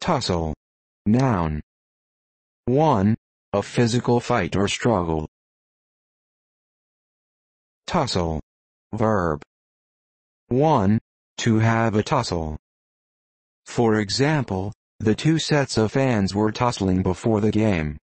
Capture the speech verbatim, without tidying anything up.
Tussle. Noun. one. A physical fight or struggle. Tussle. Verb. one. To have a tussle. For example, the two sets of fans were tussling before the game.